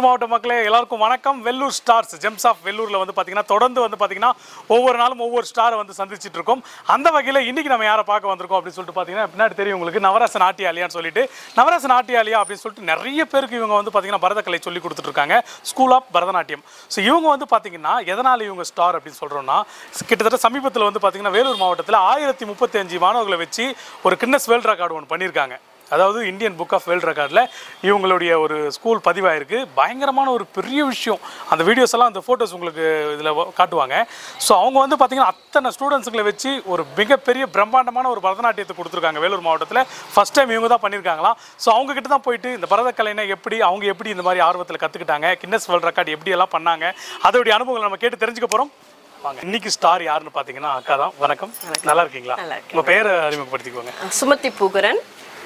மாவட்ட மக்களே எல்லாருக்கும் வணக்கம். வெள்ளூர் ஸ்டார்ஸ் ஜெம்ஸ் ஆஃப் வெள்ளூரில் வந்து பார்த்தீங்கன்னா தொடர்ந்து வந்து பார்த்தீங்கன்னா ஒவ்வொரு நாளும் ஒவ்வொரு ஸ்டாரை வந்து சந்திச்சுட்டு இருக்கோம். அந்த வகையில் இன்றைக்கி நம்ம யாரை பார்க்க வந்திருக்கோம் அப்படின்னு சொல்லிட்டு பார்த்தீங்கன்னா பின்னாடி தெரியும் உங்களுக்கு நவராச நாட்டியாலியான்னு சொல்லிட்டு நவராச நாட்டியாலியா அப்படின்னு சொல்லிட்டு நிறைய பேருக்கு இவங்க வந்து பார்த்தீங்கன்னா பரதக்கலை சொல்லி கொடுத்துட்ருக்காங்க. School of Bharatanatyam. ஸோ இவங்க வந்து பார்த்தீங்கன்னா எதனால் இவங்க ஸ்டார் அப்படின்னு சொல்கிறோன்னா கிட்டத்தட்ட சமீபத்தில் வந்து பார்த்தீங்கன்னா வேலூர் மாவட்டத்தில் 1035 மாணவர்களை வச்சு ஒரு கின்னஸ் வேர்ல்ட் ரெக்கார்டு ஒன்று பண்ணியிருக்காங்க. அதாவது இந்தியன் புக் ஆஃப் வேர்ல்ட் ரெக்கார்டில் இவங்களுடைய ஒரு ஸ்கூல் பதிவாயிருக்கு. பயங்கரமான ஒரு பெரிய விஷயம். அந்த வீடியோஸ் எல்லாம் அந்த ஃபோட்டோஸ் உங்களுக்கு இதில் காட்டுவாங்க. ஸோ அவங்க வந்து பார்த்திங்கன்னா அத்தனை ஸ்டூடெண்ட்ஸுங்களை வச்சு ஒரு மிகப்பெரிய பிரம்மாண்டமான ஒரு பரதநாட்டியத்தை கொடுத்துருக்காங்க வேலூர் மாவட்டத்தில். ஃபஸ்ட் டைம் இவங்க தான் பண்ணியிருக்காங்களாம். ஸோ அவங்ககிட்ட தான் போயிட்டு இந்த பரதக்கலைனா அவங்க எப்படி இந்த மாதிரி ஆர்வத்தில் கற்றுக்கிட்டாங்க, கின்னஸ் வேர்ல்ட் ரெக்கார்டு எப்படி எல்லாம் பண்ணாங்க, அதோடைய அனுபவங்களை நம்ம கேட்டு தெரிஞ்சுக்க போகிறோம். வாங்க. இன்னைக்கு ஸ்டார் யாருன்னு பார்த்தீங்கன்னா அக்கா தான். வணக்கம், நல்லா இருக்கீங்களா? உங்கள் பேரை அறிமுகப்படுத்திக்கோங்க. சுமதி பூகரன்.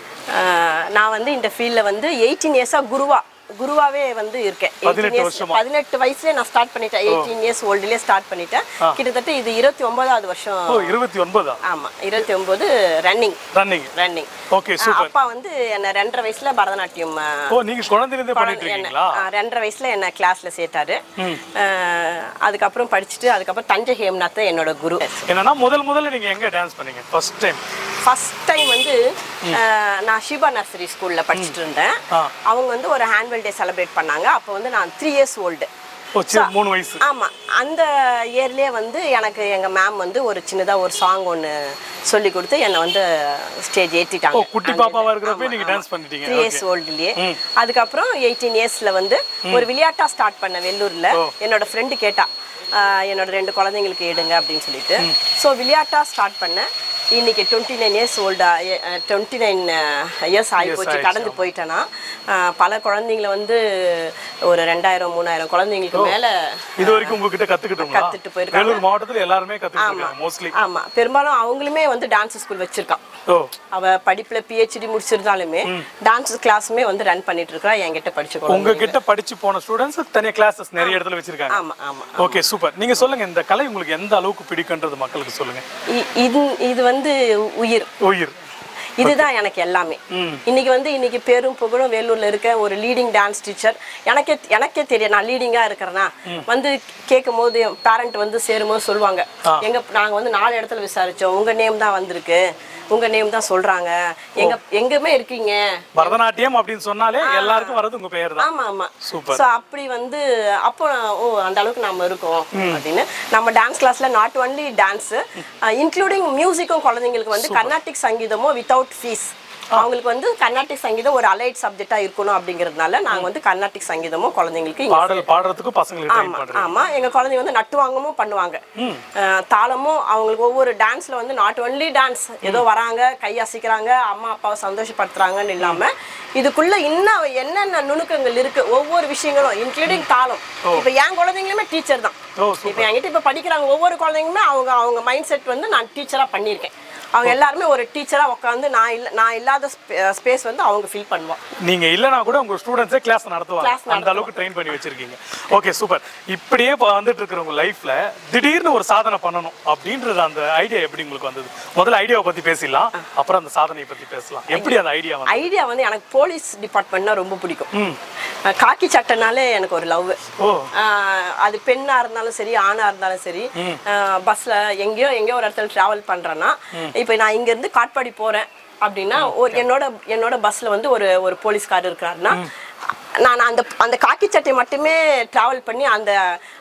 நான் வந்து இந்த ஃபீல்டில் வந்து 18 இயர்ஸாக குருவாவே வந்து இருக்கேன். 18 வயசுல நான் ஸ்டார்ட் பண்ணிட்டேன். 18 இயர்ஸ் ஓல்டுலேயே ஸ்டார்ட் பண்ணிட்டேன். கிட்டத்தட்ட இது 29வது வருஷம். 29? ஆமா, 29 ரன்னிங். Okay, super. அப்பா வந்து என்ன 2.5 வயசுல பரதநாட்டியம் நீங்க குழந்தையிலிருந்தே பண்ணிட்டு இருக்கீங்களா? 2.5 வயசுல என்ன கிளாஸ்ல சேர்த்தாரு. அதுக்கப்புறம் படிச்சுட்டு அதுக்கப்புறம் தஞ்சை ஹேம்நாத் என்னோட குரு. என்னன்னா முதல்ல நீங்க எங்க டான்ஸ் பண்ணீங்க ஃபர்ஸ்ட் டைம் வந்து நான் ஷிபா நர்சரி ஸ்கூல்ல படிச்சுட்டு இருந்தேன். அவங்க வந்து ஒரு ஆனுவல் டே செலிப்ரேட் பண்ணாங்க. அப்போ வந்து நான் 3 இயர்ஸ் ஓல்டு. 3 வயசு. ஆமா, அந்த இயர்லயே வந்து எனக்கு எங்க மேம் வந்து ஒரு சின்னதா ஒரு சாங் ஒன்னு சொல்லி கொடுத்து என்னை வந்து ஸ்டேஜ் ஏற்றிட்டாங்க. குட்டி பாப்பாவா இருக்கிறப்ப நீங்க டான்ஸ் பண்ணிட்டீங்க. 3 இயர்ஸ் ஓல்டுலயே. அதுக்கப்புறம் 18 இயர்ஸ்ல வந்து ஒரு விளையாட்டா ஸ்டார்ட் பண்ண வெள்ளூர்ல. என்னோட ஃப்ரெண்டு கேட்டா என்னோட 2 குழந்தைங்களுக்கு எடுங்க அப்படின்னு சொல்லிட்டு. ஸோ விளையாட்டா ஸ்டார்ட் பண்ண. இன்னைக்கு 29 இயர்ஸ் ஓல்டா 29 இயர்ஸ் ஆகி போச்சு. கடந்து போயிட்டேன்னா பல குழந்தைங்களை வந்து ஒரு 2000-3000 குழந்தைங்களுக்கு மேல இது வரைக்கும் உங்ககிட்ட கத்துட்டு போயிருக்காங்க. வேலூர் மாவட்டத்துல எல்லாருமே கத்துக்கிட்டாங்க மோஸ்ட்லி. ஆமா, பெரும்பாலும் அவங்களுமே வந்து டான்ஸ் ஸ்கூல் வச்சிருக்கான். அவ படிப்புல PhD முடிச்சிருந்தாலுமே டான்ஸ் கிளாஸுமே வந்து ரன் பண்ணிட்டு இருக்கா. என்கிட்ட படிச்சு உங்ககிட்ட படிச்சு போன ஸ்டூடெண்ட்ஸ் தனியா கிளாஸஸ் நிறைய இடத்துல வச்சிருக்காங்க. ஆமா ஆமா. Okay, super. நீங்க சொல்லுங்க, இந்த கலை உங்களுக்கு எந்த அளவுக்கு பிடிக்கும்ன்றது மக்களுக்கு சொல்லுங்க. இது வந்து உயிர். இதுதான் எனக்கு எல்லாமே. இன்னைக்கு பேரும் புகழும் வேலூர்ல இருக்க ஒரு லீடிங் டான்ஸ் டீச்சர். எனக்கே தெரியும் நான் லீடிங்கா இருக்கிறேன்னா வந்து கேட்கும் போது பேரண்ட் வந்து சேரும்போது சொல்லுவாங்க, நாங்க வந்து 4 இடத்துல விசாரிச்சோம், உங்க நேம் தான் வந்திருக்கு, உங்க நேம் தான் சொல்றாங்க, எங்கமே இருக்கீங்க. பரதநாட்டியம் அப்படின்னு சொன்னாலே எல்லாருக்கும் வரது உங்க பெயர் தான். ஆமா ஆமா, சூப்பர். சோ அப்படி வந்து அப்போ அந்த அளவுக்கு நாம இருக்கோம் அப்படின்னு. நம்ம டான்ஸ் கிளாஸ்ல நாட் ஒன்லி டான்ஸ் இன்க்ளூடிங் மியூசிக்கும் குழந்தைங்களுக்கு வந்து கர்நாடிக் சங்கீதமும் வித்தவுட் ஃபீஸ். அவங்களுக்கு வந்து கர்நாடிக் சங்கீதம் ஒரு அலைட் சப்ஜெக்டா இருக்கணும் அப்படிங்கிறதுனால நாங்க வந்து கர்நாடிக் சங்கீதமும் குழந்தைங்களுக்கு பாடுறதுக்கு பசங்களுக்கு ட்ரெயின் பண்றோம். ஆமா, எங்க குழந்தைங்க வந்து நட்டுவாங்கமும் பண்ணுவாங்க. தாளமும் அவங்களுக்கு ஒவ்வொரு டான்ஸ்ல வந்து நாட் ஒன்லி டான்ஸ் ஏதோ வராங்க கையசைக்கிறாங்க அம்மா அப்பாவை சந்தோஷப்படுத்துறாங்கன்னு இல்லாம இதுக்குள்ள இன்னும் என்னென்ன நுணுக்கங்கள் இருக்கு ஒவ்வொரு விஷயங்களும் இன்க்ளூடிங் தாளம். இப்ப என் குழந்தைங்களுமே டீச்சர் தான். இப்ப என்கிட்ட இப்ப படிக்கிறாங்க ஒவ்வொரு குழந்தைங்களுமே அவங்க மைண்ட் செட் வந்து நான் டீச்சரா பண்ணியிருக்கேன். அவங்க எல்லாருமே ஒரு டீச்சரா உட்காந்து நான் இல்லாத ஸ்பேஸ் வந்து அவங்க ஃபில் பண்ணுவோம். நீங்க இல்லனா கூட உங்க ஸ்டூடண்ட்ஸே கிளாஸ் நடத்துவாங்க. அந்த அளவுக்கு ட்ரெயின் பண்ணி வச்சிருக்கீங்க. Okay, super. இப்படியே வந்துட்டு இருக்கிற உங்க லைஃப்ல திடீர்னு ஒரு சாதனை பண்ணணும் அப்படின்றது அந்த ஐடியா எப்படி உங்களுக்கு வந்தது? முதல்ல ஐடியாவை பத்தி பேசலாம், அப்புறம் அந்த சாதனையை பத்தி பேசலாம். எப்படி அந்த ஐடியா வந்து எனக்கு போலீஸ் டிபார்ட்மெண்ட்னா ரொம்ப பிடிக்கும். காக்கி சட்டைனாலே எனக்கு ஒரு லவ். அது பெண்ணா இருந்தாலும் சரி ஆணா இருந்தாலும் சரி, பஸ்ல எங்கேயோ ஒரு இடத்துல டிராவல் பண்றேன்னா இப்ப நான் இங்க இருந்து காட்பாடி போறேன் அப்படின்னா என்னோட பஸ்ல வந்து ஒரு போலீஸ்காரர் இருக்கிறாருன்னா நான் அந்த காக்கி சட்டை மட்டுமே டிராவல் பண்ணி அந்த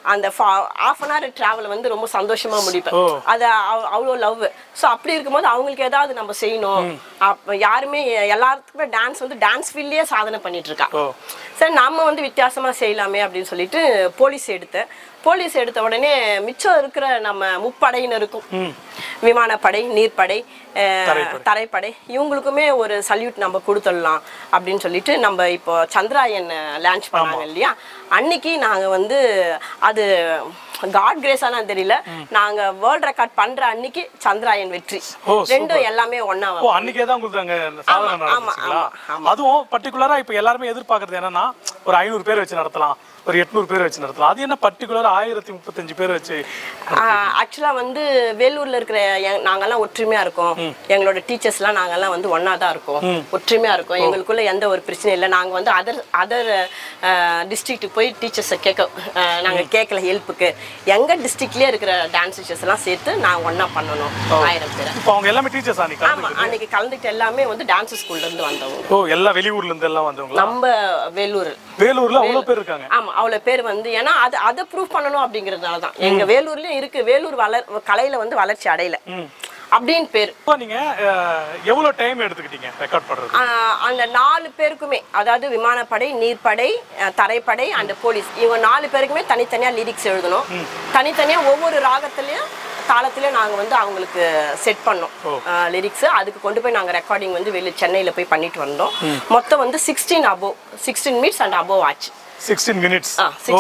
½ an hour டிராவல் வந்து ரொம்ப சந்தோஷமா முடிப்பேன். அது அவ்வளோ லவ். ஸோ அப்படி இருக்கும்போது அவங்களுக்கு ஏதாவது நம்ம செய்யணும். யாருமே எல்லாத்துக்குமே டான்ஸ் ஃபீல்ட்லயே சாதனை பண்ணிட்டு இருக்கா. சரி, நாம வந்து வித்தியாசமா செய்யலாமே அப்படின்னு சொல்லிட்டு போலீஸ் எடுத்த உடனே மிச்சம் இருக்கிற நம்ம முப்படையினருக்கும் விமானப்படை, நீர்ப்படை, தரைப்படை இவங்களுக்குமே ஒரு சல்யூட் நம்ம கொடுத்துடலாம் அப்படின்னு சொல்லிட்டு நம்ம இப்போ சந்திராயன் லான்ச் பண்ணாங்க இல்லையா, அன்னைக்கு நாங்க வந்து அது காட் கிரேஸானா தெரியல, நாங்க வேர்ல்ட் ரெக்கார்ட் பண்ற அன்னைக்கு சந்திராயன் வெற்றி. ரெண்டும் எல்லாமே ஒண்ணா வரும். அன்னைக்கே தான் உங்களுக்கு அங்க சாதனை நடந்துச்சுங்களா? அதுவும் பர்టిక్యులரா இப்ப எல்லாரும் எதிர்பார்க்கிறது என்னன்னா ஒரு 500 பேர் வச்சு நடத்தலாம், ஒரு 800 பேர் வச்சு நடத்தலாம். அது என்ன பர்டிகுலர் 1035 பேர் வச்சு? ஆக்சுவலா வந்து வேலூர்ல இருக்கிற நாங்கெல்லாம் ஒற்றுமையா இருக்கோம். எங்களோட டீச்சர்ஸ்லாம் நாங்கெல்லாம் வந்து ஒன்னா தான் இருக்கோம், ஒற்றுமையா இருக்கோம். எங்களுக்குள்ள எந்த ஒரு பிரச்சனையும் இல்லை. நாங்க வந்து அதர் டிஸ்ட்ரிக்ட்டுக்கு போய் டீச்சர்ஸை நாங்க கேட்கல ஹெல்ப்புக்கு. எங்க டிஸ்ட்ரிக்ட்லயே இருக்கிற டான்ஸ் டீச்சர்ஸ் எல்லாம் சேர்த்து நாங்க ஒன்னா பண்ணணும் 1000 பேர். இப்போ அவங்க எல்லாமே டீச்சர்ஸ் அன்னைக்கு? ஆமா, அன்னைக்கு கலந்துட்டு எல்லாமே வந்து டான்ஸ் ஸ்கூல்ல இருந்து வந்தவங்க. ஓ, எல்லா வெளியூர்ல இருந்து எல்லாம் வந்தவங்க? நம்ம வேலூர்ல அவ்வளவு பேர் இருக்காங்க? ஆமா, அவ்வளவு பேர் வந்து ஏன்னா அதை ப்ரூவ் பண்ணணும் அப்படிங்கறதுனால தான். எங்க வேலூர்லயும் இருக்கு, வேலூர் கலையில வந்து வளர்ச்சி அடையல அப்படின்னு பேர். நீங்க எவ்வளவு டைம் எடுத்துக்கிட்டீங்க ரெக்கார்ட் பண்றது? அந்த 4 பேருக்குமே, அதாவது விமானப்படை, நீர்ப்படை, தரைப்படை அண்ட் போலீஸ், இவங்க 4 பேருக்குமே தனித்தனியா லிரிக்ஸ் எழுதணும். தனித்தனியா ஒவ்வொரு ராகத்திலயும் தாளத்திலயும் நாங்க வந்து அவங்களுக்கு செட் பண்ணோம் லிரிக்ஸ். அதுக்கு கொண்டு போய் நாங்க ரெக்கார்டிங் வந்து சென்னையில போய் பண்ணிட்டு வந்தோம். மொத்தம் வந்து 16 மினிட்ஸ் அண்ட் அபோவ் ஆச்சு. 16 மினிட்ஸ்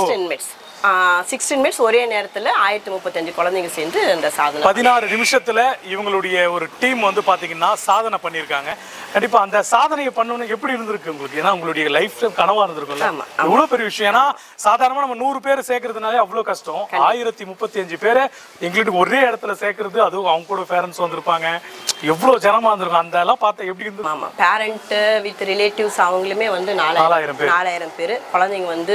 16 மினிட்ஸ் ஒரே நேரத்துல 1035 குழந்தைங்க சேர்ந்து இந்த சாதனை. 16 நிமிஷத்துல இவங்களுடைய ஒரு டீம் வந்து பாத்தீங்கன்னா சாதனை பண்ணிருக்காங்க. கண்டிப்பா அந்த சாதனையை பண்ணணும் எப்படி இருந்திருக்கு உங்களுக்கு? ஏன்னா உங்களுடைய லைஃப் டைம் கனவா இருந்திருக்கும்ல, இவ்வளவு பெரிய விஷயம். ஏன்னா சாதாரணமா நம்ம 100 பேர் சேர்க்கறதுனாலே அவ்வளவு கஷ்டம். 1035 பேரை எங்களுக்கு ஒரே இடத்துல சேர்க்கறது, அதுவும் அவங்க கூட பேரண்ட்ஸ் வந்திருப்பாங்க, எவ்வளவு ஜனமா இருந்திருக்கும். அந்த எல்லாம் பார்த்தா எப்படி இருந்தது? ஆமா, பேரண்ட் வித் ரிலேட்டிவ்ஸ் அவங்களுமே வந்து 4000 பேர், குழந்தைங்க வந்து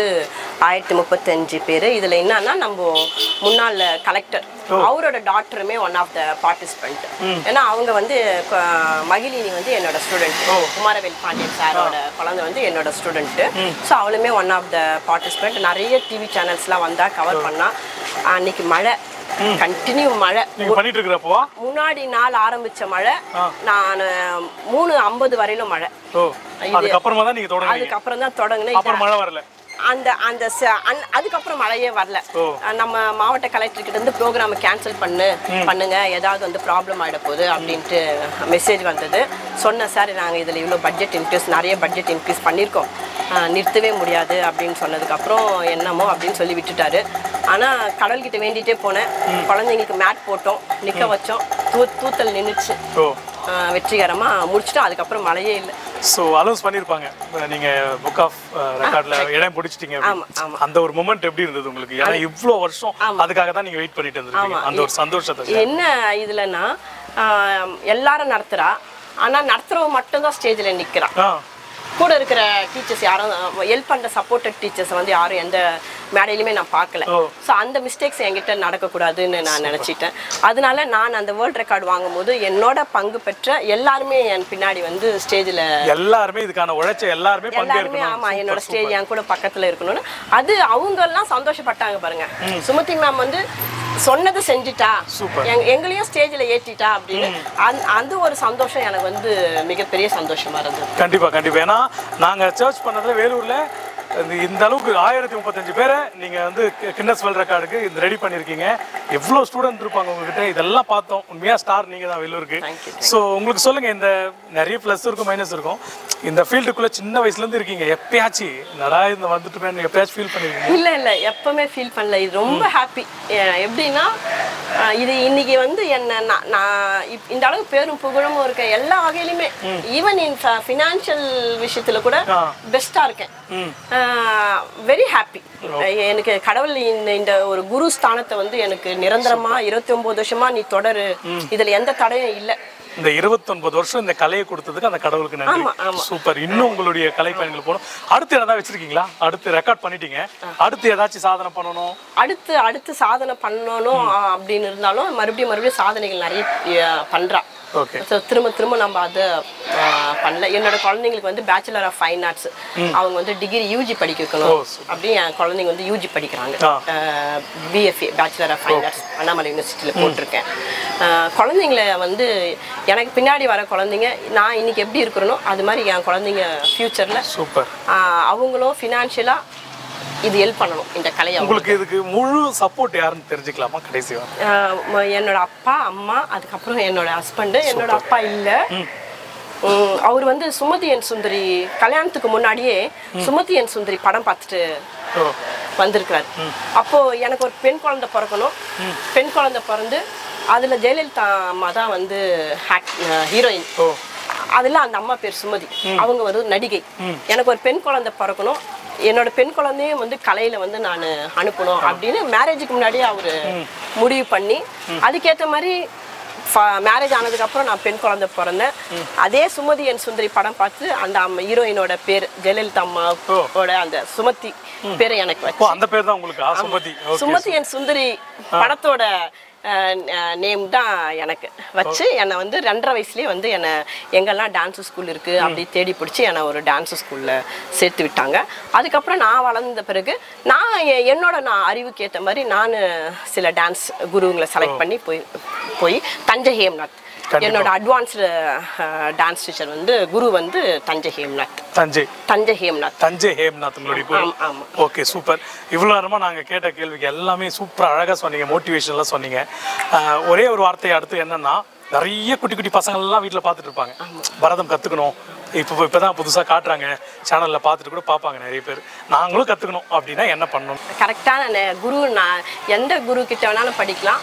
1035 பேர். இதுல என்னன்னா நம்ம முன்னாள் கலெக்டர் அவரோட டாக்டருமே ஒன் ஆஃப் த பார்ட்டிசிபென்ட். ஏன்னா அவங்க வந்து மகிழினி வந்து என்னோட ஸ்டூடெண்ட், குமாரவேல் பாண்டியன் சாரோட குழந்தை வந்து என்னோட ஸ்டூடெண்ட். ஸோ அவளுமே ஒன் ஆஃப் த பார்ட்டிசிபென்ட். நிறைய டிவி சேனல்ஸ்லாம் வந்தா கவர் பண்ணா. அன்னைக்கு மழை, கண்டினியூ மழை. பண்ணிட்டு இருக்கிறப்போ முன்னாடி நாள் ஆரம்பிச்ச மழை, நான் 3:50 வரையிலும் மழை. அதுக்கப்புறமா தான் நீங்க தொடங்குனீங்க? அதுக்கப்புறம் தான் தொடங்குனேன். அப்புறம் மழை வரல. அதுக்கப்புறம் மழையே வரல. நம்ம மாவட்ட கலெக்டர் கிட்ட இருந்து ப்ரோக்ராம் கேன்சல் பண்ணுங்க, ஏதாவது வந்து ப்ராப்ளம் ஆயிட போகுது அப்படின்ட்டு மெசேஜ் வந்தது. சொன்ன சார், நாங்கள் இதில் இவ்வளோ நிறைய பட்ஜெட் இன்க்ரீஸ் பண்ணியிருக்கோம், நிறுத்தவே முடியாது அப்படின்னு சொன்னதுக்கப்புறம் என்னமோ அப்படின்னு சொல்லி விட்டுட்டாரு. ஆனால் கடல்கிட்ட வேண்டிகிட்டே போனேன். குழந்தைங்களுக்கு மேட் போட்டோம், நிற்க வச்சோம், தூத்தல் நின்றுச்சு, வெற்றிகரமாக முடிச்சிட்டோம். அதுக்கப்புறம் மழையே இல்லை. ஸோ அலௌன்ஸ் பண்ணியிருப்பாங்க, நீங்கள் புக் ஆஃப் ரெக்கார்டில் இடம் பிடிச்சிட்டீங்க. அந்த ஒரு மொமெண்ட் எப்படி இருந்தது உங்களுக்கு? ஏன்னா இவ்வளோ வருஷம் அதுக்காக தான் நீங்கள் வெயிட் பண்ணிட்டு இருந்தீங்க. அந்த ஒரு சந்தோஷத்தை என்ன இதுலன்னா, எல்லாரும் நடத்துகிறா, ஆனால் நடத்துகிறவங்க மட்டும்தான் ஸ்டேஜில் நிற்கிறா. கூட இருக்கிற டீச்சர்ஸ் யாரும் ஹெல்ப் பண்ணுற சப்போர்ட்டட் டீச்சர்ஸ் வந்து யாரும் எந்த மேடையிலுமே நான் பார்க்கல. ஸோ அந்த மிஸ்டேக்ஸ் என்கிட்ட நடக்கக்கூடாதுன்னு நான் நினச்சிட்டேன். அதனால நான் அந்த வேர்ல்ட் ரெக்கார்டு வாங்கும்போது என்னோட பங்கு பெற்ற எல்லாருமே என் பின்னாடி வந்து ஸ்டேஜில் எல்லாருமே இதுக்கான உழைச்ச எல்லாருமே ஆமாம் என்னோட ஸ்டேஜ் என் கூட பக்கத்தில் இருக்கணும்னு அது அவங்கெல்லாம் சந்தோஷப்பட்டாங்க பாருங்க. சுமதி மேம் வந்து சொன்னது செஞ்சுட்டா, எங்களையும் ஸ்டேஜில் ஏற்றிட்டா அப்படின்னு அந்த ஒரு சந்தோஷம் எனக்கு வந்து மிகப்பெரிய சந்தோஷமா இருந்தது. கண்டிப்பா கண்டிப்பா. ஏன்னா நாங்க சர்ச் பண்ணதுல வேலூர்ல இந்த அளவுக்கு 1035 பேரை நீங்க வந்து கின்னஸ் வேர்ல்ட் ரெக்கார்டுக்கு ரெடி பண்ணிருக்கீங்க. எவ்வளவு ஸ்டூடெண்ட் இருப்பாங்க உங்ககிட்ட, இதெல்லாம் பார்த்தோம். உண்மையா ஸ்டார் நீங்க தான் வேலூருக்கு. ஸோ உங்களுக்கு சொல்லுங்க, இந்த நிறைய பிளஸ் இருக்கும் மைனஸ் இருக்கும், இந்த ஃபீல்டுக்குள்ள சின்ன வயசுல இருந்து இருக்கீங்க, எப்பயாச்சும் நடா இந்த வந்துட்டு எப்பயாச்சும் ஃபீல் பண்ணிருக்கீங்க? இல்ல எப்பவுமே ஃபீல் பண்ணல. இது ரொம்ப ஹாப்பி. எப்படின்னா, இது இன்னைக்கு வந்து என்ன நான் இந்த அளவுக்கு பேரும் புகழும் இருக்க எல்லா வகையிலுமே, ஈவன் இன் ஃபினான்ஷியல் விஷயத்துல கூட பெஸ்டா இருக்கேன். Very happy. எனக்கு கடவுள் இந்த ஒரு குரு ஸ்தானத்தை வந்து எனக்கு நிரந்தரமா 29 வருஷமா நீ தொடரு, இதுல எந்த தடையும் இல்லை. இந்த 29 வருஷம் இந்த கலையை கொடுத்ததுக்கு அந்த கடவுளுக்கு நன்றி. சூப்பர். இன்னும் உங்களுடைய கலை பயணங்கள் போகணும். அடுத்து ஏதாவது வச்சிருக்கீங்களா? அடுத்து ரெக்கார்ட் பண்ணிட்டீங்க, அடுத்து ஏதாச்சும் சாதனை பண்ணணும்? அடுத்து சாதனை பண்ணணும் அப்படின்னு இருந்தாலும் மறுபடியும் சாதனைகள் நிறைய பண்றா. திரும்ப நம்ம அதை பண்ணல. என்னோட குழந்தைங்களுக்கு வந்து பேச்சுலர் ஆஃப் ஃபைன் ஆர்ட்ஸ், அவங்க வந்து டிகிரி யூஜி படிக்க வைக்கணும் அப்படி என் குழந்தைங்க வந்து யூஜி படிக்கிறாங்க. BFA bachelor of fine arts Annamalai யூனிவர்சிட்டியில் போட்டிருக்கேன். குழந்தைங்கள வந்து எனக்கு பின்னாடி வர குழந்தைங்க நான் இன்னைக்கு எப்படி இருக்கிறனோ அது மாதிரி என் குழந்தைங்க ஃபியூச்சர்ல சூப்பர் அவங்களும் ஃபினான்ஷியலா இது ஹெல்ப் பண்ணணும் இந்த கலையை. உங்களுக்கு இதுக்கு முழு சப்போர்ட் யாருன்னு தெரிஞ்சுக்கலாமா? கடைசியா என்னோட அப்பா அம்மா, அதுக்கப்புறம் என்னோட ஹஸ்பண்ட். என்னோட அப்பா இல்ல, அவர் வந்து சுமதி என் சுந்தரி கல்யாணத்துக்கு முன்னாடியே சுமதி என் சுந்தரி படம் பார்த்துட்டு வந்திருக்கிறாரு. அப்போ எனக்கு ஒரு பெண் குழந்தை பிறக்கணும். பெண் குழந்தை பிறந்து அதுல ஜெயலலிதா அம்மா தான் வந்து ஹீரோயின். அதுல அந்த அம்மா பேர் சுமதி, அவங்க ஒரு நடிகை. எனக்கு ஒரு பெண் குழந்தை பிறக்கணும், என்னோட பெண் குழந்தையும் வந்து கலையில வந்து நான் அனுப்பணும் அப்படின்னு மேரேஜுக்கு முன்னாடியே அவரு முடிவு பண்ணி அதுக்கேற்ற மாதிரி மேரேஜ் ஆனதுக்கப்புறம் நான் பெண் குழந்தை பிறந்தேன். அதே சுமதி என் சுந்தரி படம் பார்த்து அந்த ஹீரோயினோட பேர் ஜெயலலிதா அம்மாவோட அந்த சுமதி பேரை எனக்கு வச்சு அந்த பேர் தான் உங்களுக்கு சுமதி என் சுந்தரி படத்தோட நேம் தான் எனக்கு வச்சு என்னை வந்து 2.5 வயசுலேயே வந்து என்னை எங்கெல்லாம் டான்ஸ் ஸ்கூல் இருக்குது அப்படி தேடி பிடிச்சி என்னை ஒரு டான்ஸ் ஸ்கூலில் சேர்த்து விட்டாங்க. அதுக்கப்புறம் நான் வளர்ந்த பிறகு நான் அறிவுக்கு ஏற்ற மாதிரி நான் சில டான்ஸ் குருங்களை செலக்ட் பண்ணி போய் தஞ்சை ஹேம்நாத் என்னோட அட்வான்ஸ்டு டான்ஸ் டீச்சர் வந்து குரு வந்து தஞ்சை ஹேம்நாத் உங்களுடைய. Okay, super. இவ்வளோ நேரமாக நாங்கள் கேட்ட கேள்விக்கு எல்லாமே சூப்பராக அழகாக சொன்னீங்க, மோட்டிவேஷனெலாம் சொன்னீங்க. ஒரே ஒரு வார்த்தையை அடுத்து என்னன்னா, நிறைய குட்டி குட்டி பசங்கள்லாம் வீட்டில் பார்த்துட்டு இருப்பாங்க, பரதம் கற்றுக்கணும், இப்போ தான் புதுசாக காட்டுறாங்க சேனலில் பார்த்துட்டு கூட பார்ப்பாங்க நிறைய பேர். நாங்களும் கற்றுக்கணும் அப்படின்னா என்ன பண்ணணும்? கரெக்டான குரு, நான் எந்த குரு கிட்ட வேணாலும் படிக்கலாம்.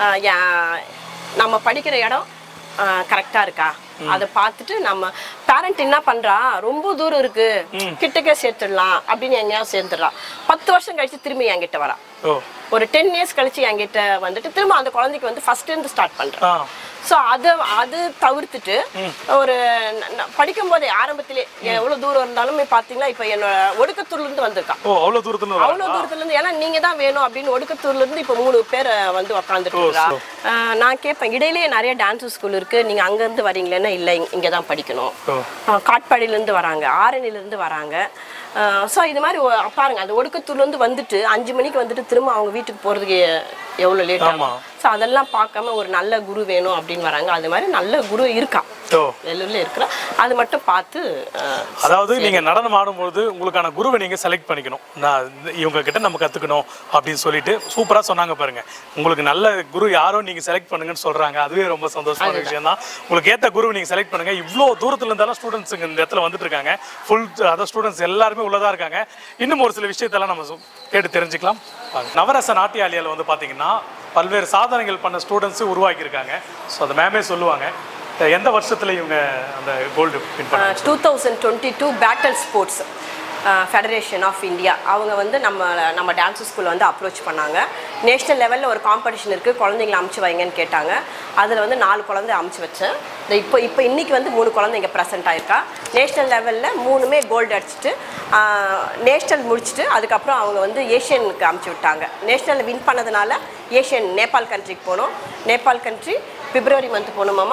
நம்ம படிக்கிற இடம் கரெக்டா இருக்கா அதை பார்த்துட்டு நம்ம பேரண்ட் என்ன பண்றா, ரொம்ப தூரம் இருக்கு கிட்டக்கே சேர்த்துடலாம் அப்படின்னு எங்கேயாவது சேர்ந்துடுறா. 10 வருஷம் கழிச்சு திரும்பி என்கிட்ட வரா. ஒரு 10 இயர்ஸ் கழிச்சு என்கிட்ட வந்துட்டு திரும்ப அந்த குழந்தைக்கு வந்து ஃபர்ஸ்ட் இருந்து ஸ்டார்ட் பண்றேன். ஸோ அது தவிர்த்துட்டு ஒரு படிக்கும் போதே ஆரம்பத்திலே எவ்வளவு தூரம் இருந்தாலுமே பாத்தீங்கன்னா இப்ப என்னோட ஒடுக்கத்தூர்ல இருந்து வந்திருக்கா. அவ்வளவு தூரத்துல இருந்து ஏன்னா நீங்க தான் வேணும் அப்படின்னு ஒடுக்கத்தூர்ல இருந்து இப்ப 3 பேர் வந்து உக்காந்துட்டு இருக்கா. நான் கேட்பேன், இடையிலேயே நிறைய டான்ஸ் ஸ்கூல் இருக்கு, நீங்க அங்க இருந்து வரீங்களேன்னா இல்ல இங்கதான் படிக்கணும். காட்பாடியில இருந்து வராங்க, ஆரணில இருந்து வராங்க. ஸோ இது மாதிரி பாருங்க, அந்த ஒடுக்கத்தூர்லேருந்து வந்துட்டு 5 மணிக்கு வந்துட்டு திரும்ப அவங்க வீட்டுக்கு போகிறதுக்கு எவ்வளோ லேட் ஆகும். ஸோ அதெல்லாம் பார்க்காம ஒரு நல்ல குரு வேணும் அப்படின்னு வராங்க. அது மாதிரி நல்ல குரு இருக்கா வெள்ளூர்ல இருக்கிற, அது மட்டும் பார்த்து. அதாவது நீங்க நடனம் ஆடும்போது உங்களுக்கான குருவை நீங்க செலக்ட் பண்ணிக்கணும். நான் இவங்க கிட்ட நம்ம கத்துக்கணும் அப்படின்னு சொல்லிட்டு சூப்பரா சொன்னாங்க பாருங்க. உங்களுக்கு நல்ல குரு யாரோ நீங்க செலக்ட் பண்ணுங்கன்னு சொல்றாங்க, அதுவே ரொம்ப சந்தோஷமான விஷயம் தான். உங்களுக்கு ஏற்ற குரு நீங்க செலக்ட் பண்ணுங்க. இவ்வளோ தூரத்துல இருந்தாலும் ஸ்டூடெண்ட்ஸ் இந்த இடத்துல வந்துட்டு இருக்காங்க. அதாவது ஸ்டூடெண்ட்ஸ் எல்லாருமே உள்ளதா இருக்காங்க. இன்னும் ஒரு சில விஷயத்தெல்லாம் நம்ம கேட்டு தெரிஞ்சுக்கலாம். நவரச நாட்டிய ஆலியால வந்து பாத்தீங்கன்னா பல்வேறு சாதனைகள் பண்ண ஸ்டூடெண்ட்ஸ் உருவாக்கி இருக்காங்க. ஸோ அதை மேமே சொல்லுவாங்க. எந்த வருஷத்துல இவங்க அந்த கோல்டு வின் பண்ணாங்க? 2022 battle sports federation of India அவங்க வந்து நம்ம டான்ஸ் ஸ்கூலில் வந்து அப்ரோச் பண்ணாங்க. நேஷ்னல் லெவலில் ஒரு காம்படிஷன் இருக்குது, குழந்தைங்களை அமுச்சு வைங்கன்னு கேட்டாங்க. அதில் வந்து 4 குழந்தை அமுச்சு வச்சேன். இப்போ இன்றைக்கி வந்து 3 குழந்தைங்க ப்ரெசென்ட் ஆயிருக்கா. நேஷ்னல் லெவலில் 3மே கோல்டு அடிச்சுட்டு நேஷ்னல் முடிச்சுட்டு அதுக்கப்புறம் அவங்க வந்து ஏஷியனுக்கு அமுச்சு விட்டாங்க. நேஷ்னல் வின் பண்ணதுனால ஏஷியன் நேபாள் கண்ட்ரிக்கு போனோம். நேபாள் கண்ட்ரி பிப்ரவரி மந்த் போகணுமாம்மா.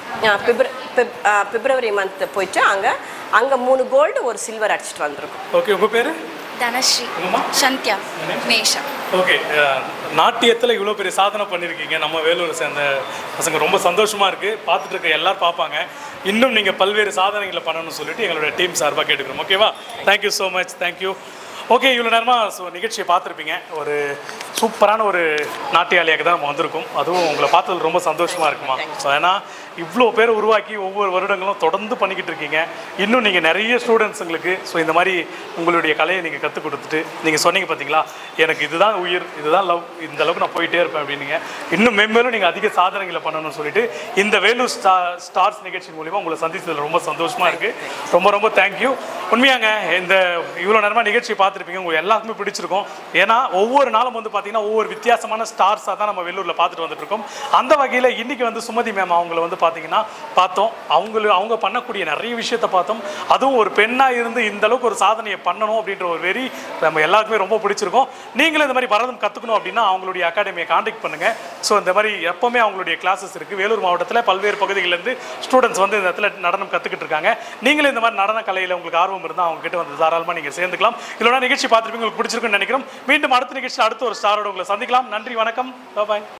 பிப்ரவரி மந்த் போயிட்டு அங்கே 3 கோல்டு 1 சில்வர் அடிச்சுட்டு வந்திருக்கும். ஓகே, உங்கள் பேர்? தனஸ்ரீ, சந்தியா, மேஷா. ஓகே, நாட்டியத்தில் இவ்வளோ பெரிய சாதனை பண்ணியிருக்கீங்க. நம்ம வேலூரை சேர்ந்த பசங்க ரொம்ப சந்தோஷமாக இருக்குது. பார்த்துட்டு இருக்க எல்லோரும் பார்ப்பாங்க. இன்னும் நீங்கள் பல்வேறு சாதனைகளை பண்ணணும்னு சொல்லிட்டு எங்களோட டீம் சார்பாக கேட்டுக்கிறோம். ஓகேவா? Thank you so much. Thank you. Okay, இவ்வளோ நேரமாக நிகழ்ச்சியை பார்த்துருப்பீங்க. ஒரு சூப்பரான ஒரு நாட்டியாளியாக தான் நம்ம வந்திருக்கோம். அதுவும் உங்களை பார்த்தது ரொம்ப சந்தோஷமாக இருக்குமா. ஸோ ஏன்னா இவ்வளோ பேர் உருவாக்கி ஒவ்வொரு வருடங்களும் தொடர்ந்து பண்ணிக்கிட்டு இருக்கீங்க. இன்னும் நீங்கள் நிறைய ஸ்டூடெண்ட்ஸுங்களுக்கு ஸோ இந்த மாதிரி உங்களுடைய கலையை நீங்கள் கற்றுக் கொடுத்துட்டு நீங்கள் சொன்னீங்க பார்த்தீங்களா, எனக்கு இதுதான் உயிர், இதுதான் லவ், இந்த அளவுக்கு நான் போயிட்டே இருப்பேன் அப்படின்னீங்க. இன்னும் மென்மேலும் நீங்கள் அதிக சாதனைகளை பண்ணணும்னு சொல்லிட்டு இந்த வேலூர் ஸ்டார்ஸ் நிகழ்ச்சி மூலிமா உங்களை சந்தித்ததில் ரொம்ப சந்தோஷமாக இருக்குது. ரொம்ப ரொம்ப தேங்க்யூ. உண்மையாங்க, இந்த இவ்வளோ நேரமாக நிகழ்ச்சி பார்த்துருப்பீங்க, உங்களுக்கு எல்லாருக்குமே பிடிச்சிருக்கும். ஏன்னா ஒவ்வொரு நாளும் வந்து பார்த்தீங்கன்னா ஒவ்வொரு வித்தியாசமான ஸ்டார்ஸாக தான் நம்ம வெள்ளூரில் பார்த்துட்டு வந்துட்டு இருக்கோம். அந்த வகையில் இன்றைக்கி வந்து சுமதி மேம் அவங்கள வந்து பார்த்தீங்கன்னா பார்த்தோம். அவங்க பண்ணக்கூடிய நிறைய விஷயத்தை பார்த்தோம். அதுவும் ஒரு பெண்ணாக இருந்து இந்த அளவுக்கு ஒரு சாதனையை பண்ணணும் அப்படின்ற ஒரு வெறி நம்ம எல்லாருக்குமே ரொம்ப பிடிச்சிருக்கும். நீங்களும் இந்த மாதிரி பரதம் கற்றுக்கணும் அப்படின்னா அவங்களுடைய அகாடமியை காண்டாக்ட் பண்ணுங்கள். ஸோ இந்த மாதிரி எப்போவுமே அவங்களுடைய கிளாஸஸ் இருக்குது. வேலூர் மாவட்டத்தில் பல்வேறு பகுதிகளிலேருந்து ஸ்டூடெண்ட்ஸ் வந்து இந்த இடத்துல நடனம் கற்றுக்கிட்டு இருக்காங்க. நீங்களும் இந்த மாதிரி நடன கலையில் உங்களுக்கு ஆர்வம் இருந்தால் அவங்க கிட்ட வந்து தாராளமாக நீங்கள் சேர்ந்துக்கலாம். இல்லைனா நிகழ்ச்சி பார்த்துருப்பீங்க, உங்களுக்கு பிடிச்சிருக்குன்னு நினைக்கிறோம். மீண்டும் அடுத்த நிகழ்ச்சியில் அடுத்த ஒரு ஸ்டாரோட உங்களை சந்திக்கலாம். நன்றி, வணக்கம், பாய்.